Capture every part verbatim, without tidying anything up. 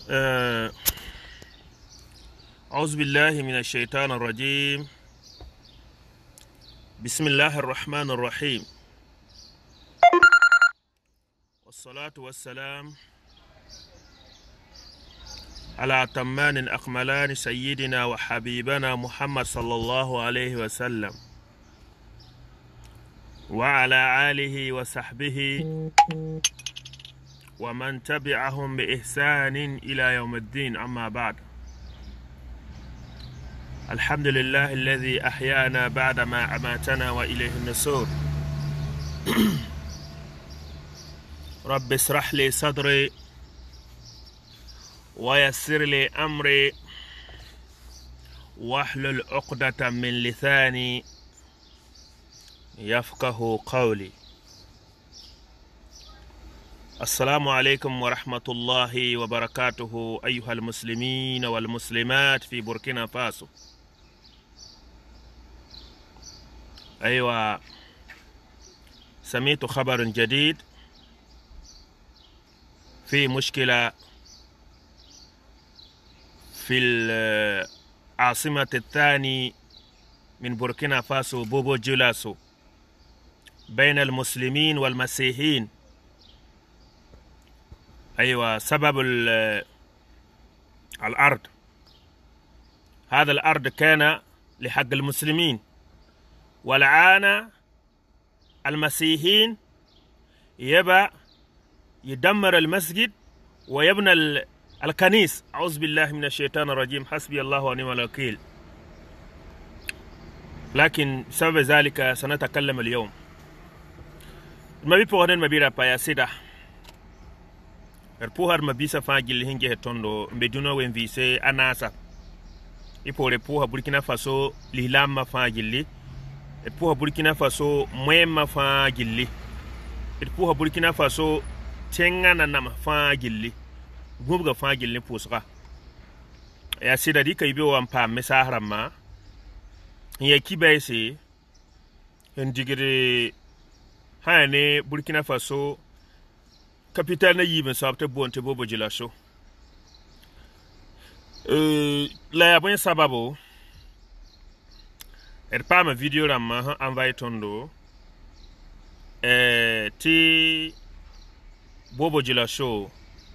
آه، أعوذ بالله من الشيطان الرجيم. بسم الله الرحمن الرحيم، والصلاة والسلام على أتمان الأكملان سيدنا وحبيبنا محمد صلى الله عليه وسلم وعلى آله وصحبه ومن تبعهم بإحسان إلى يوم الدين. أما بعد، الحمد لله الذي أحيانا بعد ما أماتنا وإليه النشور. رب اشرح لي صدري ويسر لي أمري واحلل عقدة من لساني يفقه قولي. السلام عليكم ورحمة الله وبركاته أيها المسلمين والمسلمات في بوركينا فاسو. أيوة، سمعت خبر جديد في مشكلة في العاصمة الثاني من بوركينا فاسو بوبو جولاسو بين المسلمين والمسيحيين. أيوة، سبب الأرض. هذا الأرض كان لحق المسلمين، والآن المسيحيين يبى يدمر المسجد ويبنى الكنيس. أعوذ بالله من الشيطان الرجيم، حسبي الله ونعم الوكيل. لكن بسبب ذلك سنتكلم اليوم. ما بيبغون ما بيرا يا سيدا البوهر ما بيسا فاجل هنجي هتوندو بدونو وينفيسي أناسا يبغى البوهر بوركينا فاسو لهلام ما فاجل، البوهر بوركينا فاسو مهم ما فاجل، البوهر بوركينا فاسو تنغانا نما فاجل غوبغا فاجل نبوسغا يا سيدا دي كيبيو وامبا مساهرما هي كيبايسي هنجيغري هاني بوركينا فاسو كابيتال نيبن سابت بونت بوبو جلاسو. أه لا يبين سببو البام فيديو رما انفايتوندو أه تي بوبو جلاسو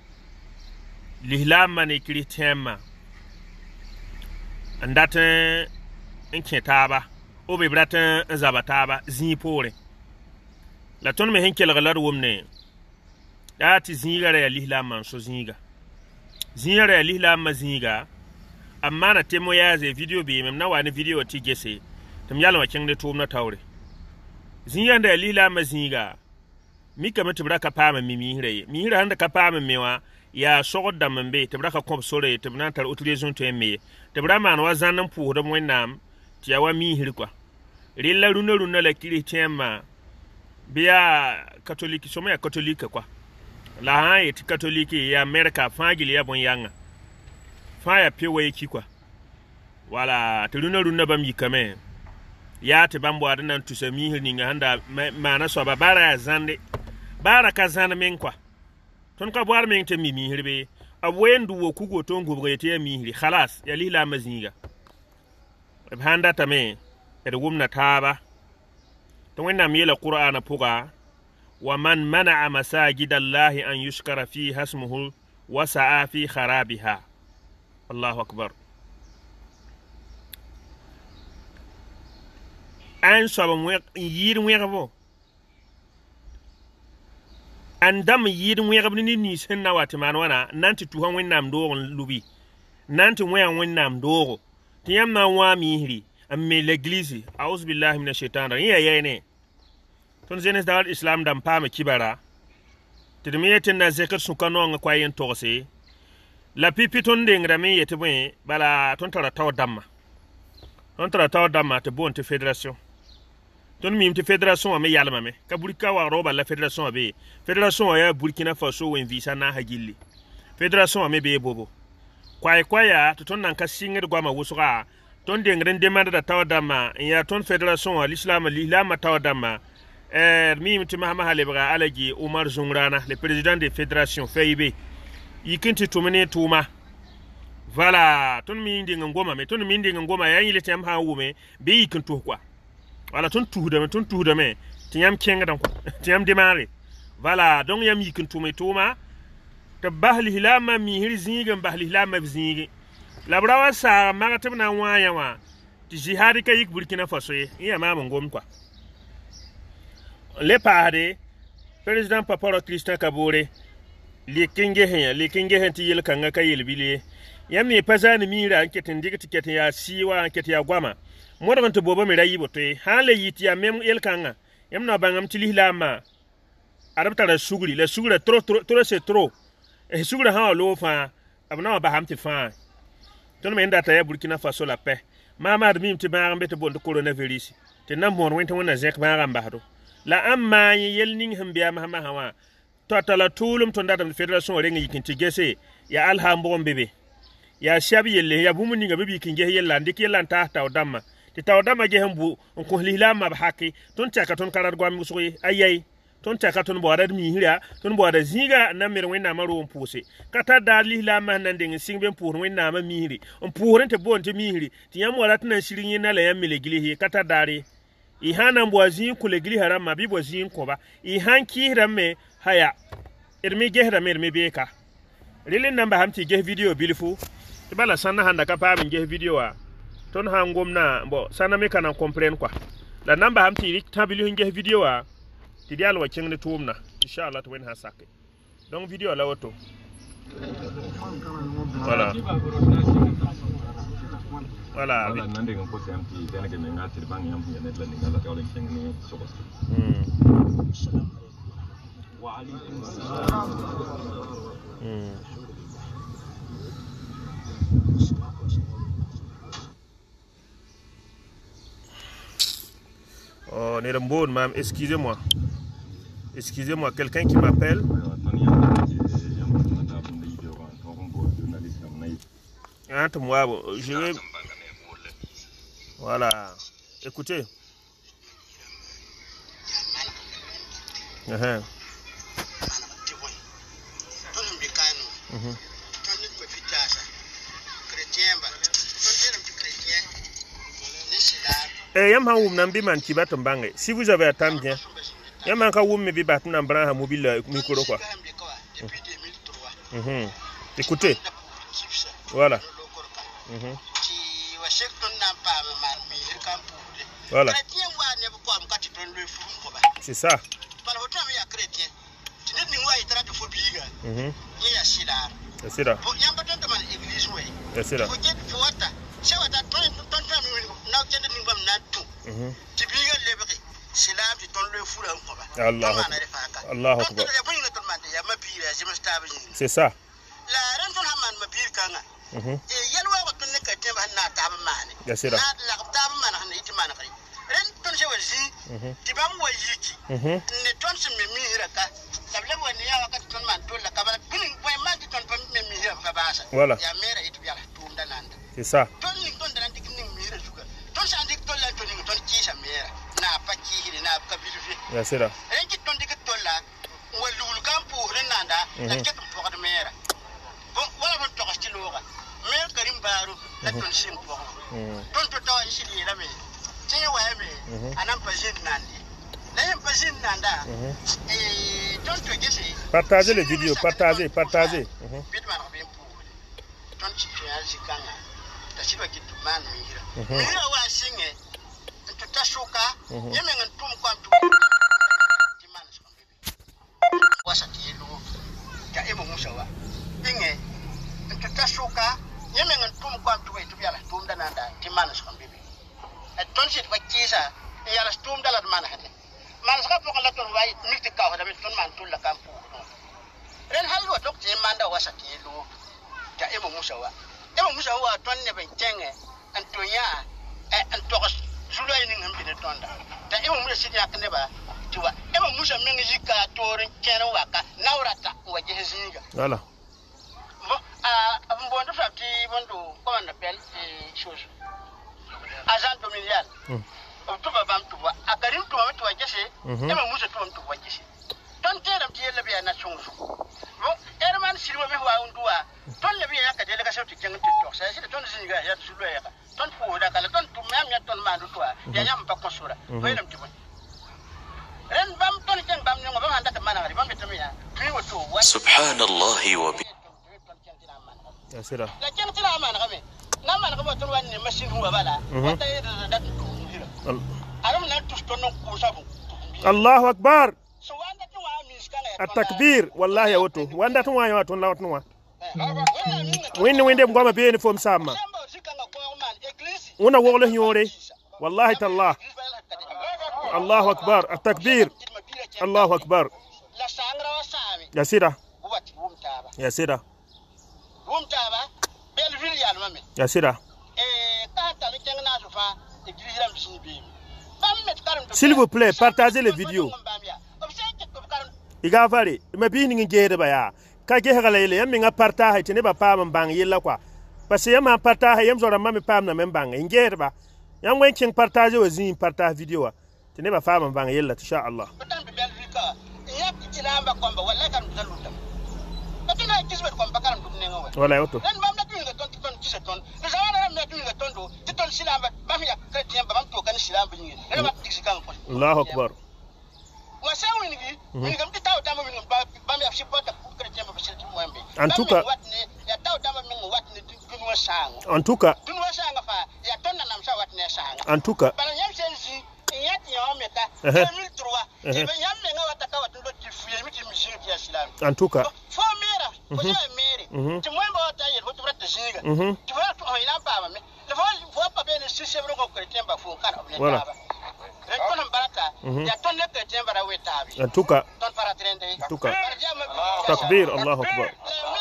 لهلام ماني كريتيما انداتن انكي تابا او بيبراتن زابا تابا زين بوري لا تون مي هنكي لغلار ومني ati zinga ya lihla man so zinga zinga ya lihla ma zinga amma na temo ya ze video bi mem na wani video ti gese tam yalma kin de tum na tawre zinga da lihla ma zinga mi kama tibra ka pama mi mi hire mi hire handa ka pama mewa ya sogoda mambe tibra ka kom sore tibna tar utilization to emme tibra man wa zanan pu do mwenam ti ya wa mi hire kwa rilla runa runa la kiri tema biya katoliki soma ya katolika kwa la haye ti katoliki ya Amerika fangili ya bon yanga fa ya pewe yiki kwa wala tuluna runa bam yikame ya te bambo adana tusami hirni nga handa mana so babara ya zande bara ka zana men kwa ton ka boar men te mi mi hirbe abwendu wo kugo ton gubga yete mi hiri khalas ya lila mazinga handa tame ed wumna taba to wenna mi la qur'ana puga ومن منع مساجد الله أن يشكر فيها اسمه وسعى في خرابها. الله أكبر. أن صاب يير ويغبو أن دم يير ويغبني نيس هنا واتمان وانا نانت توها وين نام دور لبي نانت وين وين نام دور تيما واميهري أمي لجليزي. أعوذ بالله من الشيطان الرجيم. يا يا ton zenes dal islam dam pama kibara tidmiyete na zekat sukano nga kwayen tose la pipi ton de ngrame yete bwe bala ton tara taw damma ton tara taw damma te bon te federation ton mi te federation ame yalma me ka burika wa roba la federation abe federation ya Burkina Faso wen visa na hagilli federation ame be bobo kwai kwaya to ton nan ka singir gwama wusuga ton de ngren demande da taw damma ya ton federation al islam l'islam taw damma Er, mi mti mahama halebra alaji Omar Zungrana, le président de fédération F I B. yikin ti tumene tuma voilà ton mi indi ngoma me ton mi indi ngoma ya yile tem ha wume be yikin to kwa voilà ton tuuda me ton tuuda me ti yam kenga dan ko ti yam demare voilà donc yam yikin tume tuma ta bahli hilama mi hir zinga bahli hilama zinga labrawa sa magata na waya wa ti jihadi ka yik Burkina Faso ya ma ngom kwa le pare président Paparo Christian Kabore li kinge hen li kinge hen ti yel kanga ka yel bile yam ne pazani mira anketin diga tiketi ya siwa anketi ya gwama modon to bobo mi rayi bote hale yiti ya mem yel kanga yam na bangam ti lihilama arabta la sugri la sugri trop trop trop c'est trop e sugri ha lo fa abna ba hamti fa ton me ndata ya Burkina Faso la paix mama de mim ti ba ngambe to bon de coronavirus te nam mon wenta wona zek ba ngamba do la amma yel ning hambia ma ma hawa totala tulum to ndata federation rengi yikinti gese ya alhambo mbebe ya shabi yelle ya bumu ninga bibi kinge yella ndiki yella ta tawdama ti tawdama je hambu on ko lilama ba hakki ton taka ton karar gwam musoyi ayay ton taka ton bo adad mi hira ton bo adad zinga na mer wena maro on puse kata da lilama nan de singbe pour wena ma mi hiri on pour ente bo ente mi hiri ti yam wala tan shirin na la yam mele gili kata dare i hanan bo azin ku le gili haram ma bi bo zin ko ba i hanki ramme haya irmi gehra mer me beka rilin namba hamti ge video bilifu bala sana handa ka pa min ge video wa ton hangom na bo sana me kana comprendre quoi la namba hamti ri tabilu ge video wa ti dial wa cengni tumna inshallah to wen ha sakke donc video la woto voilà voilà voilà nande ngam ko samti denake me ngati bang yam ne la ngala tawle cengni sokos hmm wa alaykum assalam hmm Oh, n'est bon, mam, excusez-moi. Excusez-moi, quelqu'un qui m'appelle. Attends-moi, je vais. Voilà. Écoutez. Uh-huh. Mhm. Eh, yam ha wum nan bi man kibato mbange. Si vous avez attendu bien. Yam an ka wum me bi bat nan bran ha mobile micro quoi. Mhm. Écoutez. Voilà. Mhm. Voilà. C'est ça. Mhm. C'est ça. C'est ça. Allah Allah akbar. C'est ça. Mhm. C'est ça. Mhm. Mhm. Voilà. C'est ça. Ya sera. Partagez les vidéos, partagez, partagez. Voilà. Agent dominial. Tu vas vendre tout. À Karim, tu vas tout agir. Et mon mousse, tu vas tout agir. Tant que tu es le bien nation. Bon, Herman, silwa me wa undua ton le biya ka dele ka shauti kenga tiktok sa shi ton zinga ya sulwa ya ka ton fu da kala ton tum yam ya ton ma du to ya yam ba ko sura baylam tibo ren bam ton ken bam nyonga bam handa ka mana bam betami ya fi wato subhanallah wa bi ya sira la ken tira mana kame na mana ka ton wani machine huwa bala ta yi da da aram na tus ton ko sabu Allahu akbar so wanda to wa miskala التكبير والله يا وتو واندا تنوا يا وتو لا وتنوا وين وين دم غما بين فوم ساما ونا وغله يوري والله تالله الله اكبر التكبير الله اكبر يا سيدا يا سيدا يا سيدا s'il vous plaît partagez les vidéos iga fari ma bi ni ngere ba ya ka ge ha lele yam nga parta ha tene ba pam bang yilla kwa parce que yam parta ha yam zora mam pam na men bang ngere ba yam wen king partage wa zin parta video wa tene ba pam bang yilla insha Allah wala yoto Allahu akbar en tout cas en tout cas en tout cas en tout cas voilà en tout cas en tout cas takbir Allahu akbar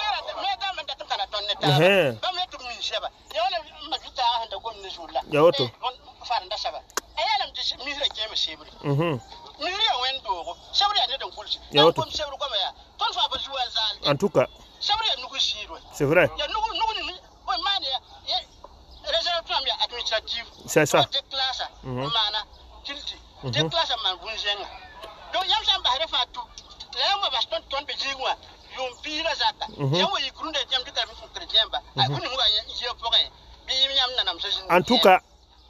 ya woto ya woto en tout cas c'est vrai c'est ça en tout cas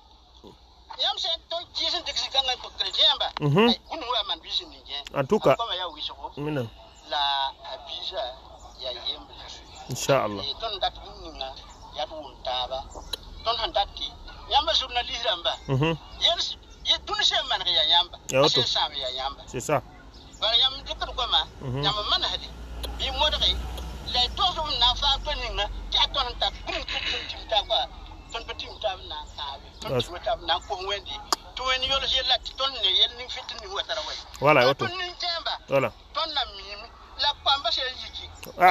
en tout cas Inshallah. Mhm. C'est ça. Voilà, auto. Voilà. Ah.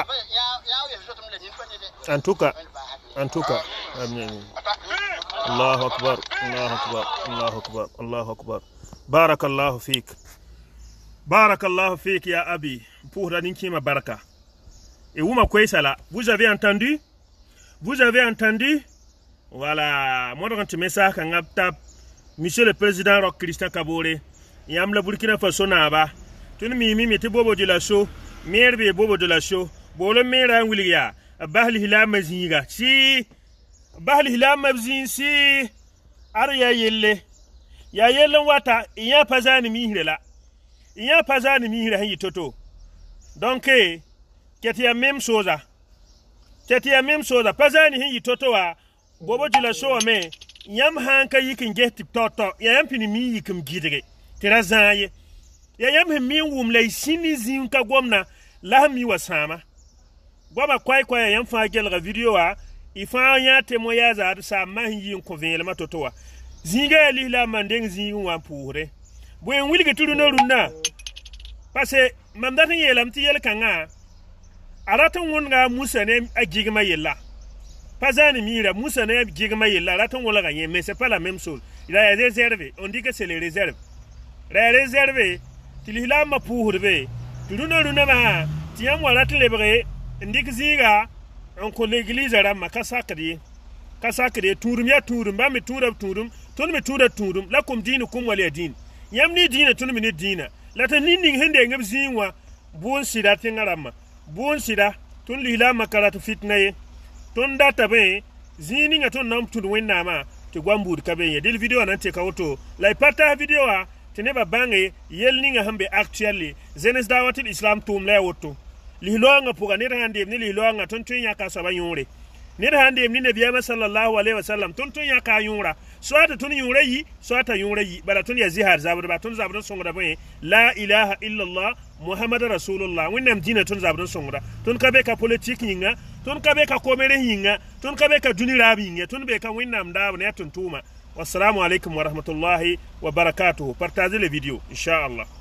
En tout cas, en tout cas, Allahu akbar, Allahu akbar, Allahu akbar, Allahu akbar. Barakallahu fik. Barakallahu fik ya Abi. Pour la ninkima baraka. Et vous m'akwesala, vous avez entendu? Vous avez entendu? Voilà, moi quand tu mets ça quand tap Monsieur le Président Roch Christian Kabore, yam la Burkina Faso na ba. Tu mi mi meti bobo de la show, merbe bobo de la show. Bolo mera wilya, bahli hilama zinga. Si bahli hilama zin si arya yelle. Ya yelle wata iya pazani mihire la. Iya pazani mihire hanyi toto. Donc eh keti ya même chose. Keti ya même chose. Pazani hanyi toto wa bobo de la show me. Yam hanka yikin get toto. Yam pini mi yikim gidere. Tera zaye. Ya yam mi wum lay sini zinka gomna lahmi wasama. Gwaba kwai kwai yam fa gelga video wa ifa ya temo ya za sa mahin ko vele matotowa zinga li la mandeng zin wa pure bo en wilga tudu no runna parce mamdata yelam ti yel kanga aratan won ga musa ne agigma yella pazani mira musa ne agigma yella aratan wala ga mais c'est pas la même chose il a réservé on dit que c'est les réserves les réservé ti la ma pure be tudu no runna ma tiam wala telebre ndik ziga on ko l'église ramma kasakri kasakri turum ya turum ba mi turam turum ton mi tura turum la kum dinu kum wal din yamni dina ton mi ni dina la tan nin hende ngam zinwa bon sida tin ramma bon sida tun lihla makaratu fitnaye ton data be zini nga ton nam tun wenna ma te gwambur ka be dil video nan te kawoto la pata video a te ne babange yelni nga hambe actually zenes dawatil islam tum le woto lihlo nga puga ne hande ni lihlo nga ton tun ya ka saba yure ne hande ni nabiya sallallahu alaihi wasallam ton tun ya ka yura swata tun yure yi swata yure yi bara tun ya zihar zabur ba tun zabur songra be la ilaha illa allah muhammad rasulullah winnam dina tun zabur songra tun ka be ka politique yinga tun ka be ka komere yinga tun ka be ka dunirabi yinga tun be ka winnam da ne tun tuma wassalamu alaikum wa rahmatullahi wa barakatuh partager le video inshallah.